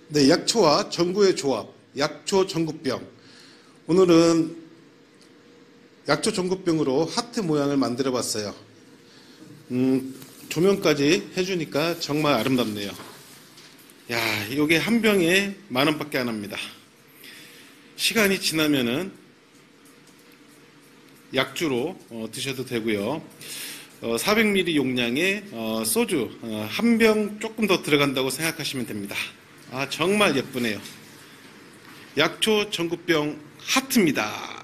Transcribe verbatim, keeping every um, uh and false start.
네, 약초와 전구의 조합, 약초 전구병. 오늘은 약초 전구병으로 하트 모양을 만들어 봤어요. 음, 조명까지 해주니까 정말 아름답네요. 야, 이게 한 병에 만 원밖에 안 합니다. 시간이 지나면은 약주로 어, 드셔도 되고요. 어, 사백 밀리리터 용량의 어, 소주 어, 한 병 조금 더 들어간다고 생각하시면 됩니다. 아, 정말 예쁘네요. 약초 전구병 하트입니다.